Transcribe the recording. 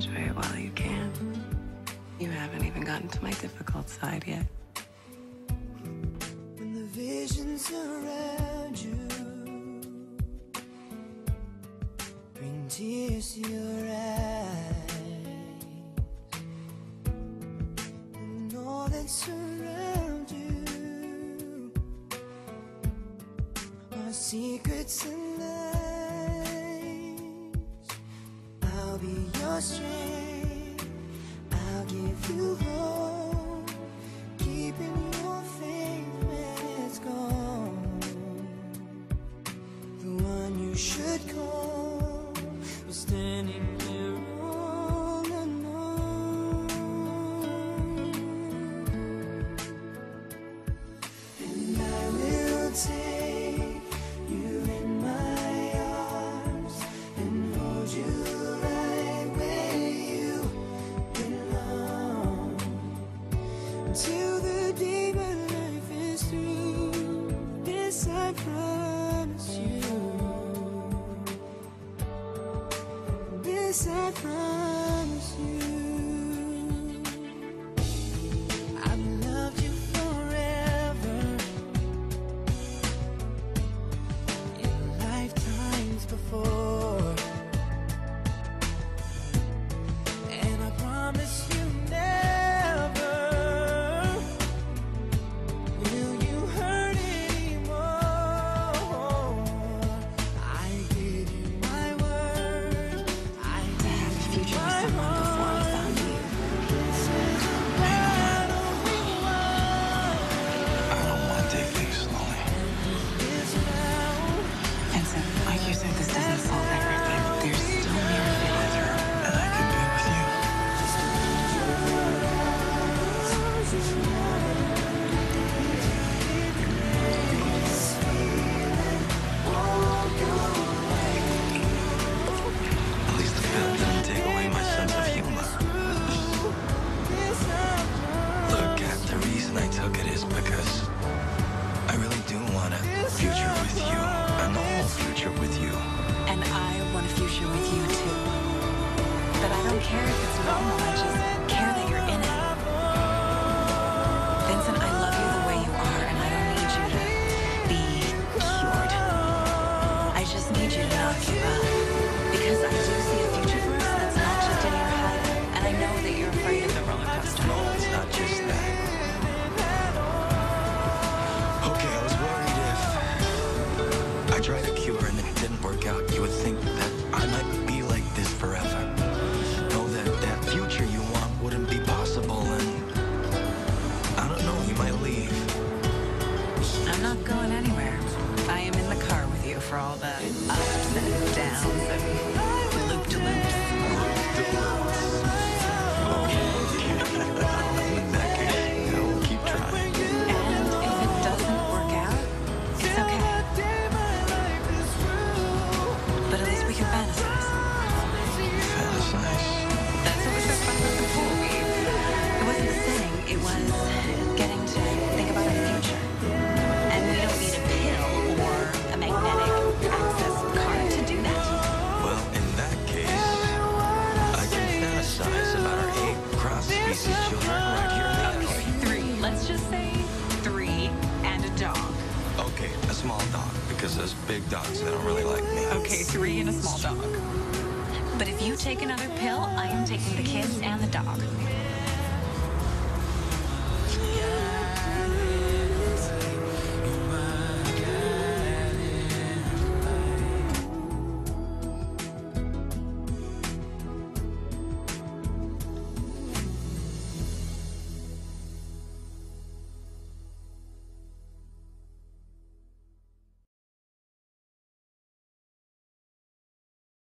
enjoy it while you can. You haven't even gotten to my difficult side yet. When the visions around you bring tears to your eyes, and all that surrounds you are secrets and lies. I'll be your strength, I'll give you hope, keeping your faith when it's gone. The one you should call was standing there all alone. And I will take you in my arms and hold you right where you belong, till the day my life is through. This I promise you. This I promise you. I've loved you forever, in lifetimes before, and I promise you never will you hurt anymore. I gave you my word, I Have a future with someone before I found you. I don't want to take things slowly. Vincent, like you said, this doesn't solve everything. There's still mirror together. And I could be with you. At least the pill didn't take away my sense of humor. Look, Kat, the reason I took it is because I really do want a future with you. A normal future with you. And I want a future with you too. But I don't care if it's normal, I just care that you're in it. Vincent, I love you the way you are, and I don't need you to be cured. I just need you to not give up. Because I do see a future for us that's not just in your head. And I know that you're afraid of the roller coaster. No, it's not just that. Okay, I was worried if I tried a cure and it didn't work out, you would think that I might be like this forever. No, that future you want wouldn't be possible, and I don't know, you might leave. I'm not going anywhere. I am in the car with you for all the ups and downs and loop-de-loops. In that case, I will keep trying. And if it doesn't work out, it's okay. But at least we can fantasize. Fantasize. That's what was so fun about the pool. It wasn't the sitting, it was getting to think about our future. And we don't need a pill or a magnetic access card to do that. Well, in that case, I can fantasize about our 8 cross-species children right here in the house. Okay, 3. Let's just say 3 and a dog. Okay, a small dog, because those big dogs, they don't really like me. Okay, 3 and a small dog. But if you take another pill, I am taking the kids and the dog.